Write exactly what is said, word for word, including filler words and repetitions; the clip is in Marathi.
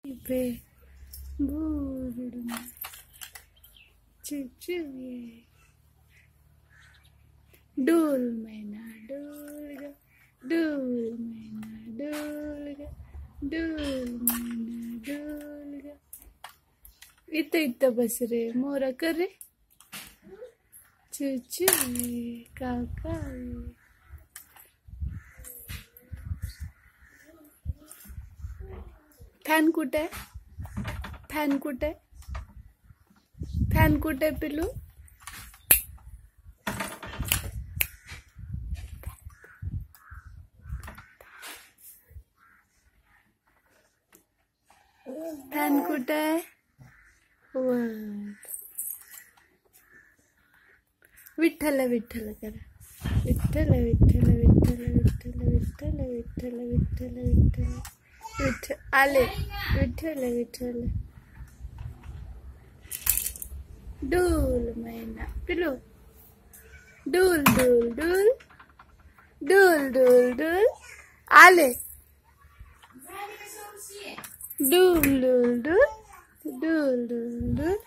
पे बूढ़ चुचुए डोल मैना डोल गा डोल मैना डोल गा डोल मैना डोल गा इथं इथं बस रे मोरा कर रे चुचुए काका फॅन कुठे फॅन कुठे फॅन कुठे पिलू फॅन कुठे विठ्ठल विठ्ठल करा विठ्ठल विठ्ठल विठ्ठल विठ्ठल विठ्ठल विठ्ठल विठ्ठल विठ्ठल विठ्ठल आले विठ्ठल विठ्ठल डोल मैना पिलो डोल डोल डोल डोल डोल डोल आले डोल डोल डोल डोल डोल डोल